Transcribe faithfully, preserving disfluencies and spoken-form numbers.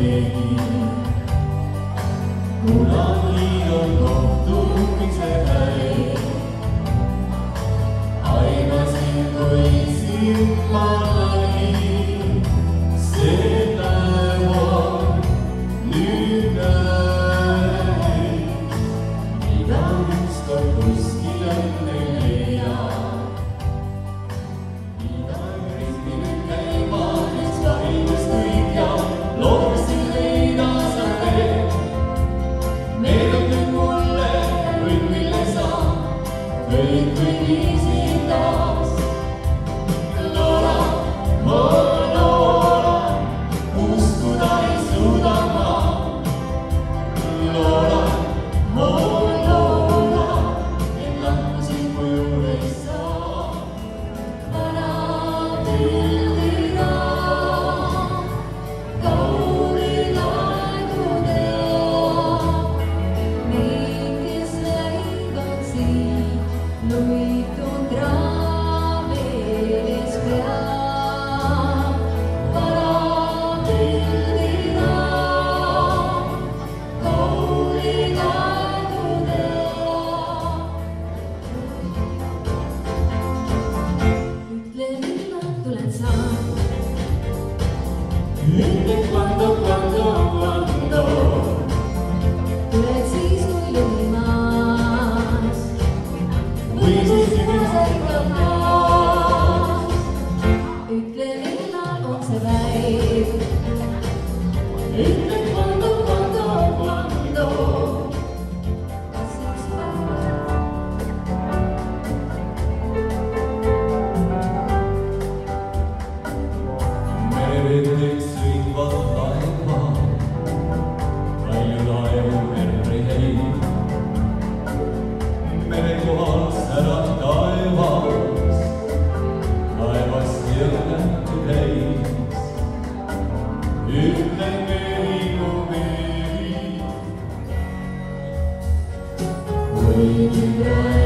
tegi. Kunagi on kohtumise päev, aimasin, kui silma nägin. See päev on nüüd näin, mida ükskord kuskil õnne leiab. Mida üritin nüüd käima, üks vahimus kõik ja loomusin leida sa teed. Meenutid mulle kõik, mille sa kõik võisid taas. Loodan, oh loodan, uskuda ei suuda ma. Loodan, oh loodan, et lahkusin mu juures sa. Vana pildina kaunid aegudel, meid, kes läivad siin, luitund raamedes peab. Vana pildina kaunid aegudel. Ütle, millal tuled sa? Ütle, cuando, cuando, cuando. Tuled siis, kui lumimas, või siis sügisel maas. Ütle, millal on see päev. Ütle, cuando, cuando, cuando. Kas üks päev? Mereveeks viivad laeva, palju laevu merre jäi. Merekohal särad taevas, laevast jõunetu täis. Ütle mehi, mu mehi, kui nüüd